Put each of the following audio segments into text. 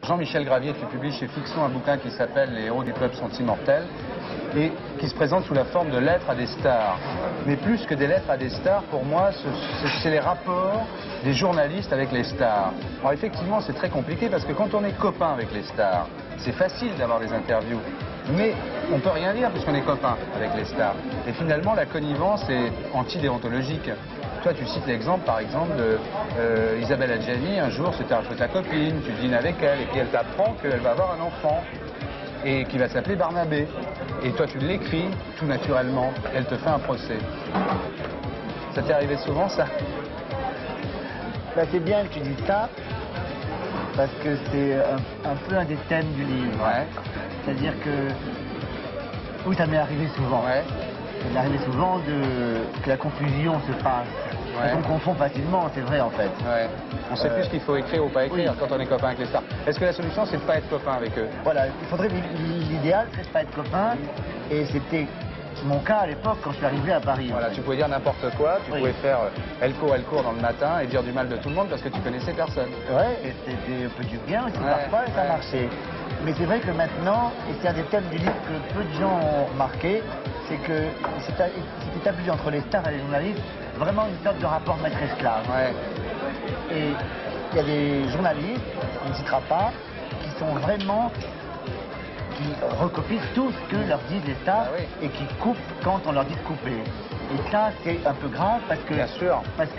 Jean-Michel Gravier, tu publies chez Fixon un bouquin qui s'appelle Les héros du peuple sont immortels et qui se présente sous la forme de lettres à des stars. Mais plus que des lettres à des stars, pour moi, c'est les rapports des journalistes avec les stars. Alors effectivement, c'est très compliqué parce que quand on est copain avec les stars, c'est facile d'avoir des interviews. Mais on ne peut rien dire puisqu'on est copain avec les stars. Et finalement, la connivence est antidéontologique. Toi, tu cites l'exemple, par exemple, de Isabelle Adjani. Un jour, c'était un peu ta copine, tu dînes avec elle, et puis elle t'apprend qu'elle va avoir un enfant, et qui va s'appeler Barnabé. Et toi, tu l'écris, tout naturellement. Elle te fait un procès. Ça t'est arrivé souvent, ça? Bah, c'est bien que tu dises ça, parce que c'est un peu un des thèmes du livre. Ouais. C'est-à-dire que... Oui, ça m'est arrivé souvent. Ouais. Ça m'est arrivé souvent que la confusion se passe. Ouais. On confond facilement, c'est vrai en fait. Ouais. On sait plus ce qu'il faut écrire ou pas écrire Oui. quand on est copain avec les stars. Est-ce que la solution, c'est de ne pas être copain avec eux? Voilà, il faudrait... L'idéal, c'est de pas être copain. Et c'était mon cas à l'époque quand je suis arrivé à Paris. Voilà, tu pouvais dire n'importe quoi, tu pouvais faire elle court dans le matin et dire du mal de tout le monde parce que tu connaissais personne. Ouais, et c'était un peu du bien aussi Ouais, parfois, et ça ouais. marchait. Mais c'est vrai que maintenant, et c'est un des thèmes du livre que peu de gens ont remarqué, c'est que c'est établi entre les stars et les journalistes vraiment une sorte de rapport maître-esclave. Ouais. Et il y a des journalistes, on ne citera pas, qui sont vraiment... qui recopient tout ce que leur disent les stars Ah oui. et qui coupent quand on leur dit de couper. Et ça, c'est un peu grave parce que... Bien sûr. Parce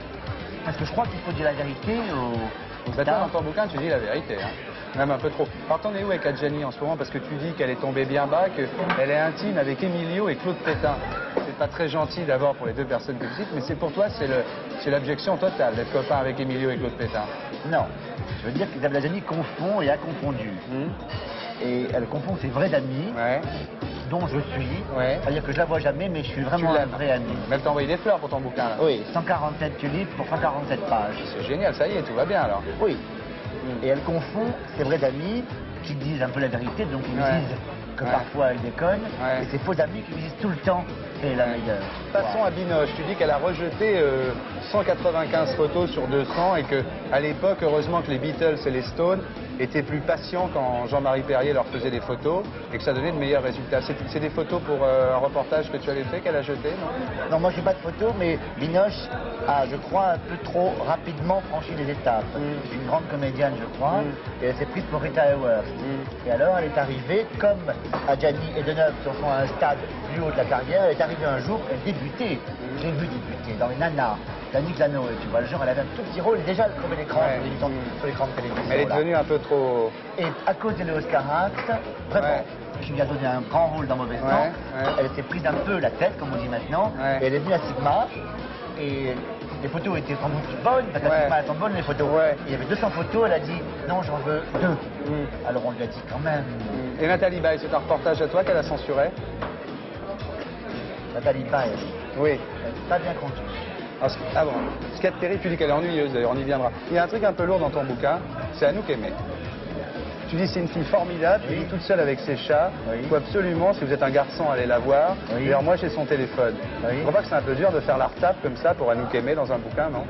que je crois qu'il faut dire la vérité aux Bah, toi, stars. dans ton bouquin, tu dis la vérité, hein. Même un peu trop. Alors, t'en es où avec Adjani en ce moment? Parce que tu dis qu'elle est tombée bien bas, qu'elle est intime avec Emilio et Claude Pétain. C'est pas très gentil d'abord pour les deux personnes que tu cites, mais c'est pour toi, c'est l'abjection totale d'être copain avec Emilio et Claude Pétain. Non. Je veux dire qu'Isabelle Adjani confond et a confondu. Et elle confond ses vrais amis, Ouais. dont je suis. Ouais. C'est-à-dire que je la vois jamais, mais je suis vraiment un vrai ami. Mais elle t'a envoyé des fleurs pour ton bouquin, là. Oui, 147 tulipes pour 147 pages. C'est génial, ça y est, tout va bien alors. Oui. Et elle confond ses vrais amis qui disent un peu la vérité, donc ils Ouais. disent que Ouais. parfois elle déconne, Ouais. et ses faux amis qui lui disent tout le temps qu'elle est la meilleure. Passons à Binoche. Tu dis qu'elle a rejeté 195 photos sur 200 et qu'à l'époque, heureusement que les Beatles et les Stones étaient plus patients quand Jean-Marie Perrier leur faisait des photos et que ça donnait de meilleurs résultats. C'est des photos pour un reportage que tu avais fait qu'elle a jeté, non? Non, moi je n'ai pas de photo, mais Binoche a, je crois, un peu trop rapidement franchi les étapes. C'est une grande comédienne, je crois, et elle s'est prise pour Rita Hayworth. Et alors elle est arrivée, comme Adjani et Deneuve sont à un stade plus haut de la carrière, elle est arrivée un jour, elle débutait. Je l'ai vu débuter dans les nanas, d'Annick Lanoé, tu vois, le genre, elle avait un tout petit rôle, déjà elle crevait l'écran Ouais. sur l'écran de télévision. Elle est là. devenue un peu trop... Et à cause de Oscarax, vraiment, Ouais. qui lui a donné un grand rôle dans Mauvais Temps, Ouais. elle s'est prise un peu la tête, comme on dit maintenant, Ouais. et elle est venue à Sigma, et les photos étaient sans doute bonnes, parce qu'à Ouais. Sigma, elles sont bonnes les photos. Ouais. Il y avait 200 photos, elle a dit, non, j'en veux 2. Alors on lui a dit, quand même, Et Nathalie Baye, c'est un reportage à toi qu'elle a censuré? Nathalie Baye, Oui. elle n'est pas bien conduite. Ah bon, ce qui est terrible, tu dis qu'elle est ennuyeuse, d'ailleurs, on y viendra. Il y a un truc un peu lourd dans ton bouquin, c'est Anouk Aimée. Tu dis c'est une fille formidable, tu Oui. vis toute seule avec ses chats. Oui. Il faut absolument, si vous êtes un garçon, aller la voir. Oui. D'ailleurs, moi, j'ai son téléphone. Oui. Tu crois pas que c'est un peu dur de faire la retape comme ça pour Anouk Aimée dans un bouquin, non?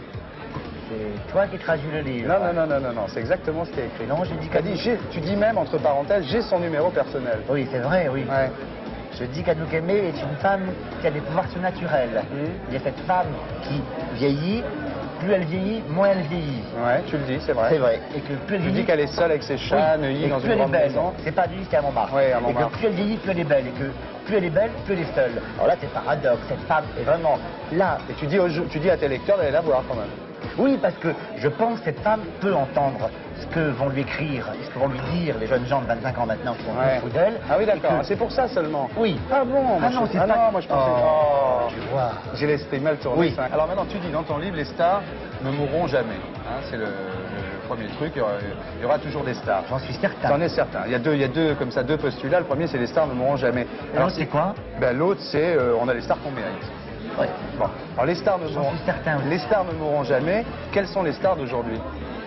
C'est toi qui traduis le livre. Non, c'est exactement ce qui est écrit. Non, je dis T'as dit, tu dis même, entre parenthèses, j'ai son numéro personnel. Oui, c'est vrai, oui. Ouais. Je dis qu'Anouk Aimée est une femme qui a des pouvoirs surnaturels. Il y a cette femme qui vieillit, plus elle vieillit, moins elle vieillit. Ouais, tu le dis, c'est vrai. C'est vrai. Et que plus elle Tu dis vieillit, qu'elle est seule avec ses chats, oui, Neuilly, et dans plus une elle est grande belle. maison. C'est pas à Neuilly, c'est à Montmartre. Ouais, à Et Montmartre. que plus elle vieillit, plus elle est belle. Et que plus elle est belle, plus elle est seule. Alors là, c'est paradoxe. Cette femme est vraiment là. Et tu dis à tes lecteurs d'aller la voir quand même. Oui, parce que je pense que cette femme peut entendre ce que vont lui écrire, ce que vont lui dire les jeunes gens de 25 ans maintenant qui sont Ouais. fous d'elle. Ah oui, d'accord. Et que- C'est pour ça seulement. Oui. Ah bon? Moi, Ah non, je... c'est ah pas... non, moi je pensais... Oh, tu vois. J'ai laissé mal tourner. Oui. Ça. Alors maintenant, tu dis dans ton livre, les stars ne mourront jamais. Hein, c'est le premier truc. Il y aura toujours des stars. J'en suis certain. J'en ai certain. Il y a deux comme ça, deux postulats. Le premier, c'est les stars ne mourront jamais. Et l'autre, c'est quoi? Ben, l'autre, c'est on a les stars qu'on mérite. Ouais. Bon. Alors les stars ne J'en mourront... suis certain aussi. Les stars ne mourront jamais. Quelles sont les stars d'aujourd'hui?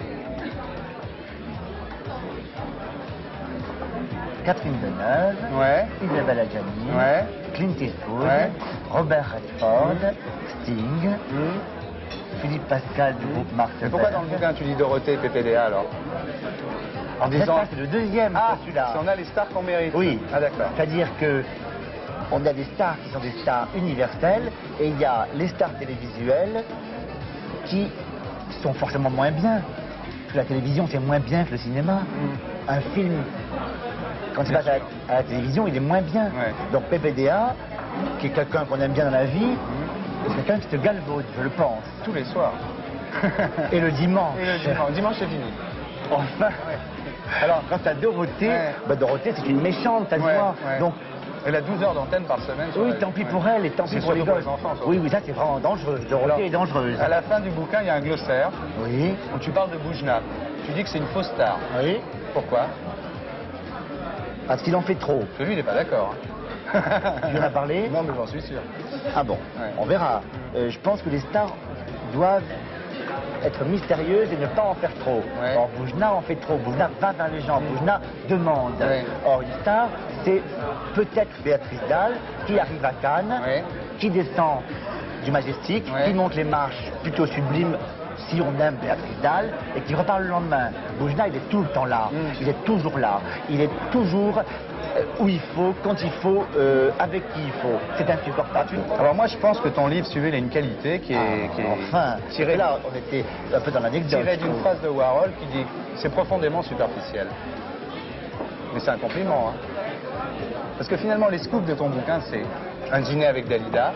Catherine Deneuve, Ouais. Isabelle Adjani, Ouais. Clint Eastwood, Ouais. Robert Redford, Sting, Philippe Pascal du groupe Marc. Mais pourquoi dans le bouquin tu dis Dorothée et PPDA alors? En fait, disant... ça, c'est le deuxième, celui-là. Si on a les stars qu'on mérite. Oui. Ah d'accord. C'est-à-dire que on a des stars qui sont des stars universelles et il y a les stars télévisuelles qui sont forcément moins bien. Parce que la télévision, c'est moins bien que le cinéma. Un film, quand il passe à la télévision, il est moins bien. Ouais. Donc PPDA, qui est quelqu'un qu'on aime bien dans la vie, c'est quelqu'un qui te galvaude, je le pense. Tous les soirs. Et le dimanche. Et le dimanche. Dimanche c'est fini. Enfin. Alors, quant à Dorothée, Dorothée, c'est une méchante, t'as vu moi. Donc, elle a 12 heures d'antenne par semaine. Oui, tant pis pour elle et tant pis pour les gosses. enfants. Oui, ça c'est vraiment dangereux. Dorothée est dangereuse. À la fin du bouquin, il y a un glossaire Oui. où tu parles de Boujna. Tu dis que c'est une fausse star. Oui. Pourquoi? Parce qu'il en fait trop. Parce que lui, il n'est pas d'accord. Tu en as parlé? Non, mais j'en suis sûr. Ah bon, on verra. Je pense que les stars doivent être mystérieuses et ne pas en faire trop. Ouais. Or, Boujna en fait trop. Boujna va vers les gens. Boujna demande. Ouais. Or, une star, c'est peut-être Béatrice Dalle qui arrive à Cannes, qui descend du Majestic, qui monte les marches plutôt sublimes si on aime Béatrice Dalle, et qui repart le lendemain. Boujna, il est tout le temps là. Il est toujours là. Il est toujours où il faut, quand il faut, avec qui il faut. C'est insupportable. Alors moi, je pense que ton livre, si tu veux, il a une qualité qui est enfin, tirée là, on était un peu dans l'anecdote. Tirée d'une phrase de Warhol qui dit c'est profondément superficiel. Mais c'est un compliment. Hein. Parce que finalement, les scoops de ton bouquin, c'est un dîner avec Dalida.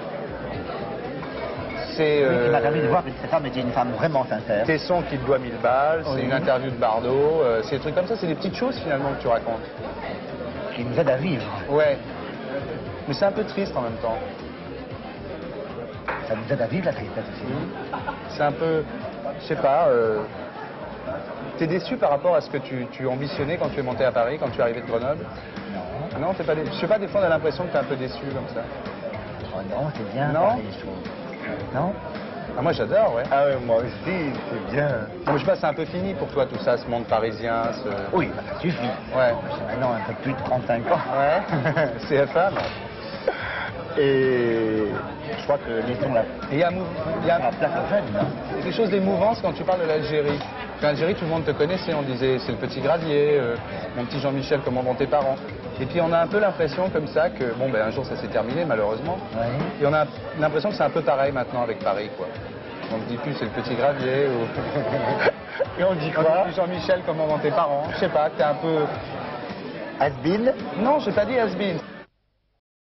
C'est qui m'a permis de voir que cette femme était une femme vraiment sincère. Tesson qui te doit 1000 balles, c'est une interview de Bardot, c'est des trucs comme ça, c'est des petites choses finalement que tu racontes. Qui nous aident à vivre. Ouais. Mais c'est un peu triste en même temps. Ça nous aide à vivre la tristesse aussi. C'est un peu, je sais pas, t'es déçu par rapport à ce que tu ambitionnais quand tu es monté à Paris, quand tu es arrivé de Grenoble? Non. Non, t'es pas déçu. Je sais pas, des fois on a l'impression que t'es un peu déçu comme ça. Oh non, c'est bien. Non. Les choses. Non. Ah, moi j'adore, ouais. Ah ouais, moi aussi, c'est bien. Non, mais je sais pas, c'est un peu fini pour toi tout ça, ce monde parisien, Oui, bah, ça suffit. Ouais. J'ai maintenant un peu plus de 35 ans. Ouais. CFA, non. Et je crois que laissons la, Et il y a la place aux jeunes. Il y a quelque chose d'émouvance quand tu parles de l'Algérie. En Algérie, tout le monde te connaissait, on disait c'est le petit Gravier, mon petit Jean-Michel, comment vont tes parents. Et puis on a un peu l'impression comme ça que, bon ben un jour ça s'est terminé malheureusement. Ouais. Et on a l'impression que c'est un peu pareil maintenant avec Paris, quoi. On ne dit plus c'est le petit Gravier ou... Et on dit quoi? On dit Jean-Michel, comment vont tes parents. Je sais pas, t'es un peu... Has-been? Non, j'ai pas dit has-been.